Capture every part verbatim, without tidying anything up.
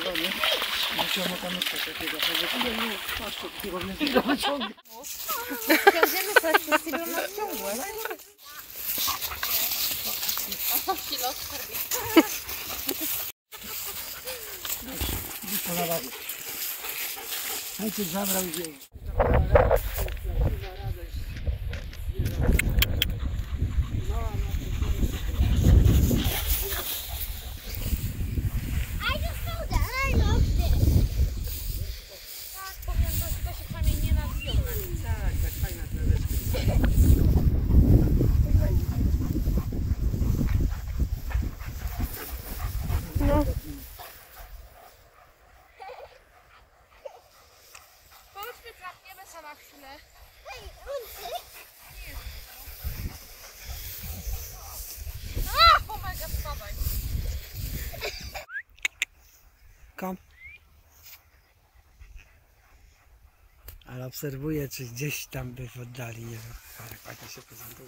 nie? Musiałem tam coś takiego, że nie, patrz, to takiego wielkiego wyciągnie. Będziemy sobie przez chwilę na ciągłe. O, kilo skarbi. Wyszło na razie. Najpierw zabrał i wziął. No. Chodźmy, trafniemy sama na chwilę. A, pomaga, spadaj. Kom. Ale obserwuję, czy gdzieś tam by w oddali, nie wiem, parę fajnie się prezentuje.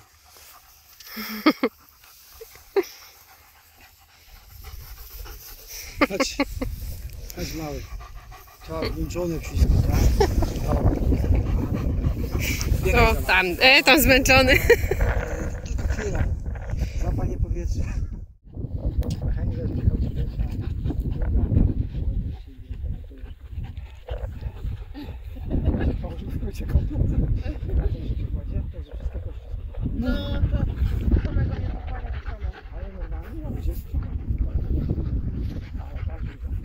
Chodź, chodź mały. To włączone wszystko, tak? O, tam, e, tam zmęczony. Chwila, złapanie powietrza. No to samego nie popania w samo. Ale normalnie, no gdzieś ale tak,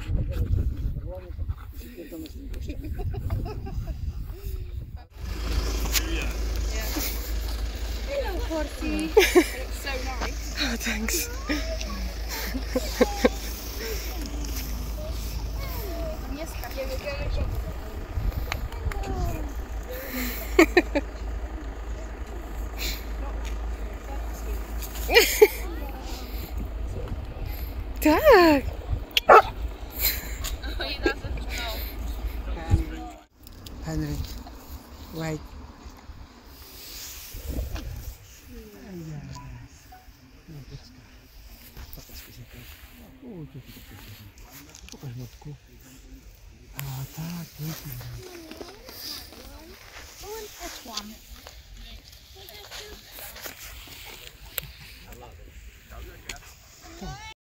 Hello, Horsey. It's so nice. Oh, thanks. Nie skakiemy. Tak. Henry, wait. Pokaż matku. A tak, pięknie.